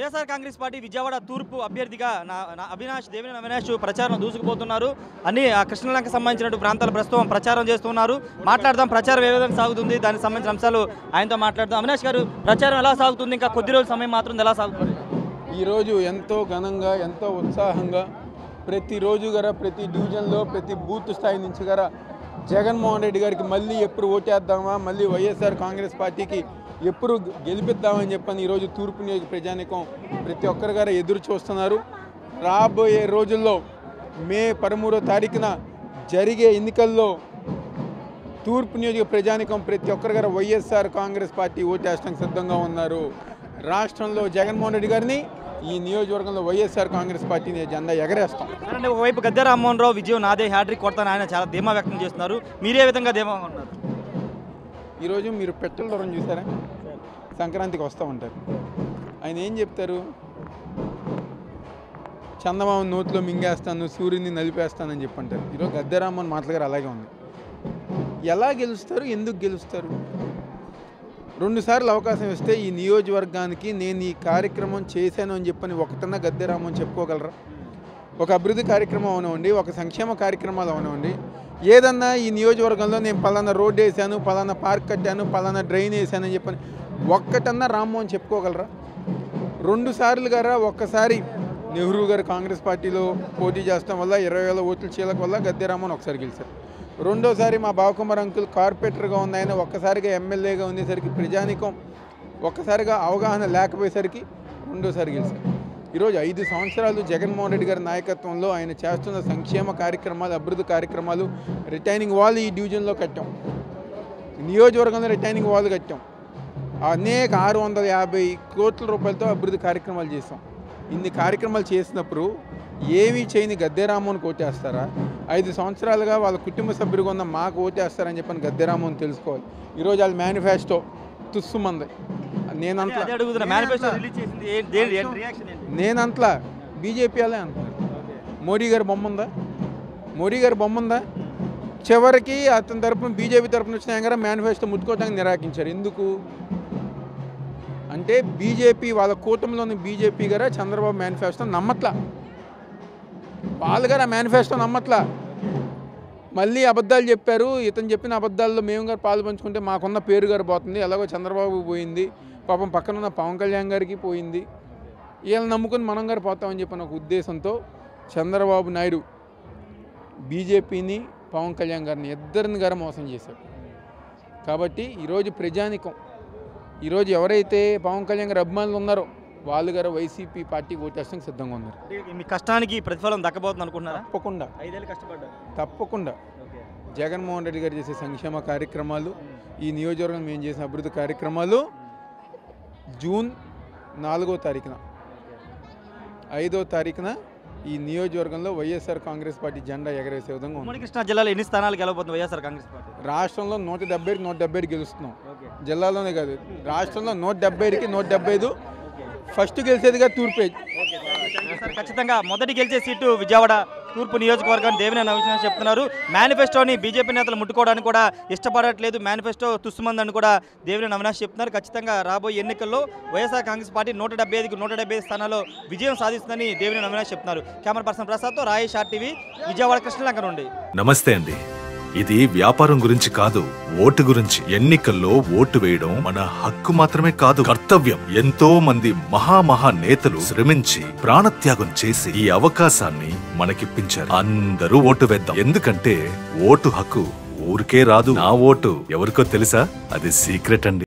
YSR Congress party Vijayawada తూర్పు అభ్యర్థిగా దేవినేని అవినాష్ ప్రచారం దూసుకుపోతున్నారు. అన్ని కృష్ణలంక సంబంధించిన ప్రాంతాల ప్రస్తుతం ప్రచారం చేస్తున్నారు. మాట్లాడదాం, ప్రచారం ఏ విధంగా సాగుతుంది, దానికి సంబంధించిన అంశాలు ఆయనతో మాట్లాడదాం. అవినాష్ గారు, ప్రచారం ఎలా సాగుతుంది? ఇంకా కొద్ది రోజుల సమయం మాత్రం ఎలా సాగుతుంది? ఈరోజు ఎంతో ఘనంగా, ఎంతో ఉత్సాహంగా ప్రతిరోజు గారా ప్రతి డివిజన్లో ప్రతి బూత్ స్థాయి నుంచి గారా జగన్మోహన్ రెడ్డి గారికి మళ్ళీ ఎప్పుడు ఓటేద్దామా, మళ్ళీ వైఎస్ఆర్ కాంగ్రెస్ పార్టీకి ఎప్పుడు గెలిపిద్దామని చెప్పని ఈరోజు తూర్పు నియోజక ప్రజానికం ప్రతి ఒక్కరి గారు ఎదురు చూస్తున్నారు. రాబోయే రోజుల్లో మే 13వ తారీఖున జరిగే ఎన్నికల్లో తూర్పు నియోజక ప్రజానికం ప్రతి ఒక్కరి గారు వైఎస్ఆర్ కాంగ్రెస్ పార్టీ ఓటేయడానికి సిద్ధంగా ఉన్నారు. రాష్ట్రంలో జగన్మోహన్ రెడ్డి గారిని, ఈ నియోజకవర్గంలో వైఎస్ఆర్ కాంగ్రెస్ పార్టీని జెండా ఎగరేస్తాం. అంటే ఒకవైపు గద్దె రామ్మోహన్ రావు విజయం నాదే, హ్యాట్రిక్ కొడతాను ఆయన చాలా ధీమా వ్యక్తం చేస్తున్నారు. మీరే విధంగా ధీమా ఉన్నారు? ఈరోజు మీరు పెట్టెల దూరం చూసారా? సంక్రాంతికి వస్తూ ఉంటారు. ఆయన ఏం చెప్తారు? చందమామ నోట్లో మింగేస్తాను, సూర్యుని నలిపేస్తానని చెప్పంటారు. ఈరోజు గద్దె రామ్మోహన్ మాటలు గారు అలాగే ఉంది. ఎలా గెలుస్తారు, ఎందుకు గెలుస్తారు? 2 సార్లు అవకాశం ఇస్తే ఈ నియోజకవర్గానికి నేను ఈ కార్యక్రమం చేశాను అని చెప్పని ఒకటన్నా గద్దె రామ్మోహన్ చెప్పుకోగలరా? ఒక అభివృద్ధి కార్యక్రమం అవనివ్వండి, ఒక సంక్షేమ కార్యక్రమాలు అవనివ్వండి, ఏదన్నా ఈ నియోజకవర్గంలో నేను పలానా రోడ్డు వేసాను, పలానా పార్క్ కట్టాను, పలానా డ్రైన్ వేసాను అని చెప్పని ఒక్కటన్నా రామ్మోహన్ చెప్పుకోగలరా? 2 సార్లు గారా, ఒక్కసారి నెహ్రూ గారు కాంగ్రెస్ పార్టీలో పోటీ చేస్తాం వల్ల 20,000 ఓట్ల చీలక వల్ల గద్దె రామ్మోహన్ ఒకసారి గెలిచారు. రెండోసారి మా బావకుమార్ అంకుల్ కార్పొరేటర్గా ఉన్న ఆయన ఒక్కసారిగా ఎమ్మెల్యేగా ఉండేసరికి ప్రజానికం ఒక్కసారిగా అవగాహన లేకపోయేసరికి రెండోసారి గెలిచారు. ఈరోజు 5 సంవత్సరాలు జగన్మోహన్ రెడ్డి గారి నాయకత్వంలో ఆయన చేస్తున్న సంక్షేమ కార్యక్రమాలు, అభివృద్ధి కార్యక్రమాలు, రిటైనింగ్ వాల్ ఈ డివిజన్లో కట్టాం, నియోజకవర్గంలో రిటైనింగ్ వాల్ కట్టాం, అనేక 650 కోట్ల రూపాయలతో అభివృద్ధి కార్యక్రమాలు చేసాం. ఇన్ని కార్యక్రమాలు చేసినప్పుడు ఏమీ చేయని గద్దె రామ్మోహన్ ఓటేస్తారా? 5 సంవత్సరాలుగా వాళ్ళ కుటుంబ సభ్యులుగా ఉన్న మాకు ఓటేస్తారని చెప్పని గద్దె రామ్మోహన్ తెలుసుకోవాలి. ఈరోజు వాళ్ళ మేనిఫెస్టో తుస్సుమంది. నేనంతలా బీజేపీ వాళ్ళే అంటున్నారు. మోడీ గారి బొమ్మ ఉందా? మోడీ గారి బొమ్మ ఉందా? చివరికి అతని తరపున బీజేపీ తరపున వచ్చిన గారా మేనిఫెస్టో ముట్టుకోవడానికి నిరాకరించారు. ఎందుకు అంటే బీజేపీ వాళ్ళ కూటమిలోని బీజేపీ గారా చంద్రబాబు మేనిఫెస్టో నమ్మట్లా, వాళ్ళు గారు ఆ మేనిఫెస్టో నమ్మట్లా. మళ్ళీ అబద్ధాలు చెప్పారు. ఇతను చెప్పిన అబద్ధాల్లో మేము గారు పాలు పంచుకుంటే మాకున్న పేరు గారు పోతుంది, ఎలాగో చంద్రబాబు పోయింది, పాపం పక్కన ఉన్న పవన్ కళ్యాణ్ గారికి పోయింది, వీళ్ళని నమ్ముకుని మనం గారు పోతామని చెప్పిన ఒక ఉద్దేశంతో చంద్రబాబు నాయుడు బీజేపీని, పవన్ కళ్యాణ్ గారిని ఇద్దరిని గారు మోసం చేశారు. కాబట్టి ఈరోజు ప్రజానికం, ఈరోజు ఎవరైతే పవన్ కళ్యాణ్ గారి అభిమానులు ఉన్నారో వాళ్ళు గారు వైసీపీ పార్టీ ఓటేస్తానికి సిద్ధంగా ఉన్నారు. మీ కష్టానికి ప్రతిఫలం దక్కబోతుంది అనుకుంటున్నారా? తప్పకుండా, 5 ఏళ్ళు కష్టపడ్డారు. తప్పకుండా జగన్మోహన్ రెడ్డి గారు చేసే సంక్షేమ కార్యక్రమాలు, ఈ నియోజకవర్గం మేము చేసిన అభివృద్ధి కార్యక్రమాలు జూన్ 4వ తారీఖున 5వ తారీఖున ఈ నియోజకవర్గంలో వైఎస్ఆర్ కాంగ్రెస్ పార్టీ జెండా ఎగరేసే విధంగా ఉంది. కృష్ణా జిల్లాలో ఎన్ని స్థానాలు గెలవబోతుంది వైఎస్ఆర్ కాంగ్రెస్ పార్టీ? రాష్ట్రంలో 170 గెలుస్తున్నాం. జిల్లాలోనే కాదు, రాష్ట్రంలో 170కి 175 ఫస్ట్ గెలిచేదిగా తూర్పు. ఖచ్చితంగా మొదటి గెలిచే సీటు విజయవాడ తూర్పు నియోజకవర్గాన్ని దేవినేని అవినాష్ చెప్తున్నారు. మేనిఫెస్టోని బీజేపీ నేతలు ముట్టుకోవడానికి కూడా ఇష్టపడట్లేదు, మేనిఫెస్టో తుస్సుమందని కూడా దేవినేని అవినాష్ చెప్తున్నారు. ఖచ్చితంగా రాబోయే ఎన్నికల్లో వైఎస్ఆర్ కాంగ్రెస్ పార్టీ 175కి 175 స్థానాల్లో విజయం సాధిస్తుందని దేవినేని అవినాష్ చెప్తున్నారు. కెమెరా పర్సన్ ప్రసాద్తో రాయేష్ RTV, విజయవాడ కృష్ణలంక నుండి. నమస్తే అండి. ఇది వ్యాపారం గురించి కాదు, ఓటు గురించి. ఎన్నికల్లో ఓటు వేయడం మన హక్కు మాత్రమే కాదు, కర్తవ్యం. ఎంతో మంది మహా నేతలు శ్రమించి ప్రాణత్యాగం చేసి ఈ అవకాశాన్ని మనకిప్పించారు. అందరూ ఓటు వేద్దాం. ఎందుకంటే ఓటు హక్కు ఊరికే రాదు. నా ఓటు ఎవరికో తెలుసా? అది సీక్రెట్ అండి.